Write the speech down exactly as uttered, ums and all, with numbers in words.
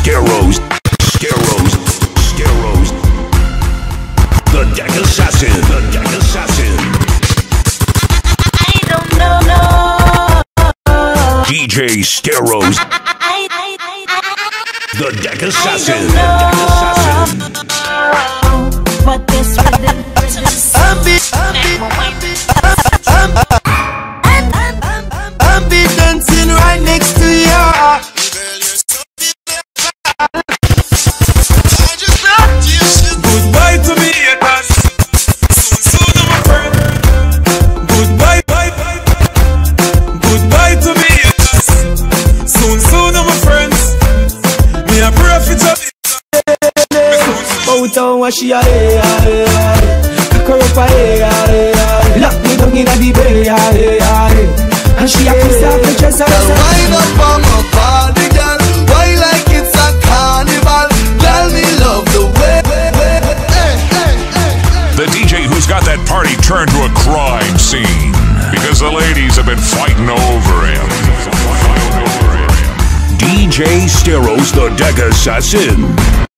Scaros, Scaros, Scaros. The Deck Assassin, the Deck Assassin. I don't know, no. D J Scaros. I, I, I, I, The Deck Assassin, I the Deck Assassin. Assassin. But this rhythm produces I'm be, I'm be, I'm be, I'm, I'm, I'm, I'm be dancing right next to you. Goodbye to me, haters. Soon, soon, my friend. Goodbye, bye, bye. Goodbye to me, haters. Soon, soon, my friends. Me a pray for you. Out on what she a hey, hey, hey. Cock her up a hey, hey, hey. Lock me down in a the bay, hey, hey. And she a kiss her the dress and Girl, wind up on my body, girl. Why like it's a carnival? Girl, me love the way. Hey, hey, hey. The D J who's got that party turned to a crime scene because the ladies have been fighting over him. D J Scaros, the Deck Assassin.